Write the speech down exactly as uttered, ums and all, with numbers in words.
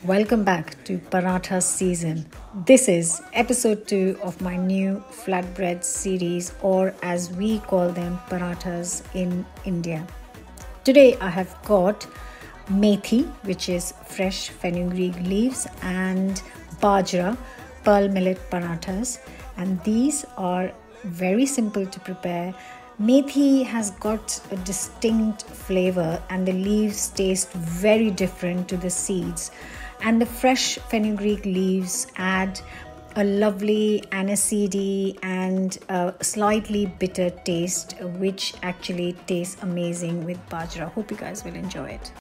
Welcome back to Paratha season. This is episode two of my new flatbread series, or as we call them, parathas in India. Today I have got methi, which is fresh fenugreek leaves, and bajra, pearl millet parathas, and these are very simple to prepare. Methi has got a distinct flavor and the leaves taste very different to the seeds, and the fresh fenugreek leaves add a lovely aniseedy and a slightly bitter taste, which actually tastes amazing with bajra. Hope you guys will enjoy it.